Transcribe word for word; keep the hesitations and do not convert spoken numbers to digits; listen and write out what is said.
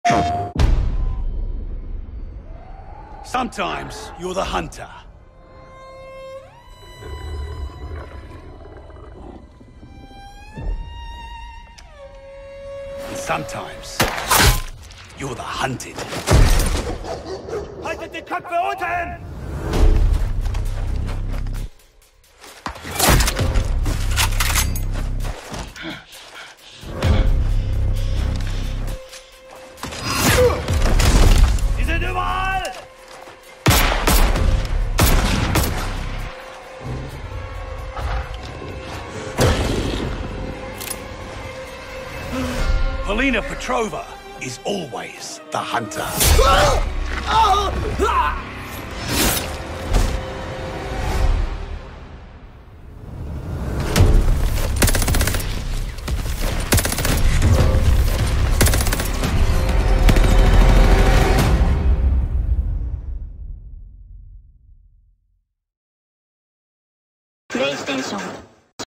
Sometimes you're the hunter. And sometimes you're the hunted. Haltet die Köpfe unten! Sie sind überall! Polina Petrova is always the hunter. PlayStation